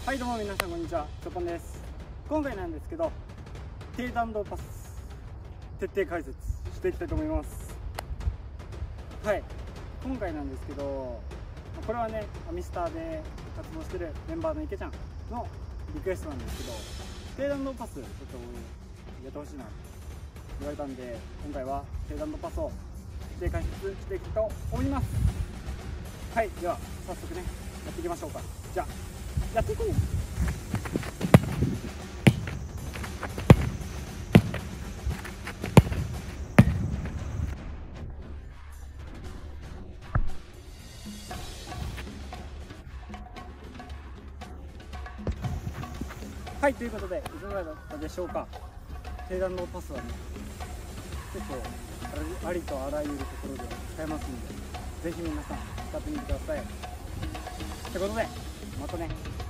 はいどうも皆さんこんにちは、チョポンです。今回なんですけど、低弾道パス徹底解説していきたいと思います。はい、今回なんですけど、これはね、アミスターで活動してるメンバーの池ちゃんのリクエストなんですけど、低弾道パスちょっとやってほしいなって言われたんで、今回は低弾道パスを徹底解説していきたいと思います。はい、では早速ね、やっていきましょうか。じゃあやっていこう。はい、ということでいかがだったでしょうか。低弾道パスはね、結構ありとあらゆるところで使えますんで、ぜひ皆さん使ってみてください。ということでまたね。